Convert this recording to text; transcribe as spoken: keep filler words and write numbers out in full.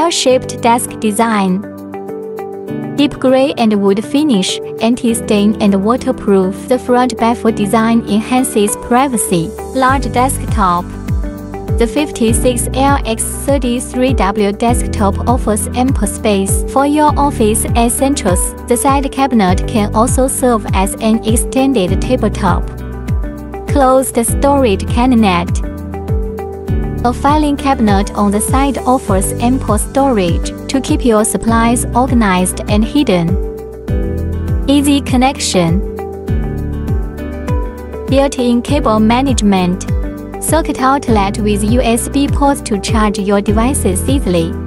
Bell-shaped desk design. Deep gray and wood finish, anti-stain and waterproof. The front baffle design enhances privacy. Large desktop. The fifty-six L by thirty-three W desktop offers ample space for your office essentials. The side cabinet can also serve as an extended tabletop. Closed storage cabinet. A filing cabinet on the side offers ample storage to keep your supplies organized and hidden. Easy connection. Built-in cable management. Socket outlet with U S B ports to charge your devices easily.